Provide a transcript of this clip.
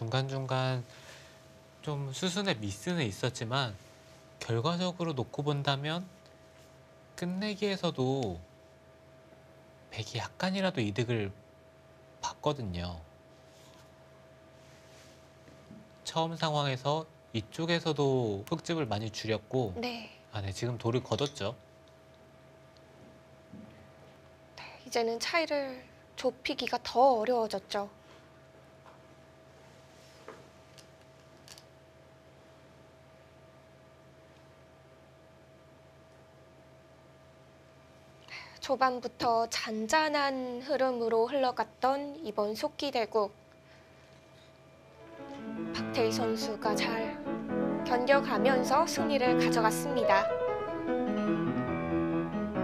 중간중간 좀 수순의 미스는 있었지만 결과적으로 놓고 본다면 끝내기에서도 백이 약간이라도 이득을 봤거든요. 처음 상황에서 이쪽에서도 흙집을 많이 줄였고 네. 네, 지금 돌을 걷었죠. 이제는 차이를 좁히기가 더 어려워졌죠. 초반부터 잔잔한 흐름으로 흘러갔던 이번 속기대국. 박태희 선수가 잘 견뎌가면서 승리를 가져갔습니다.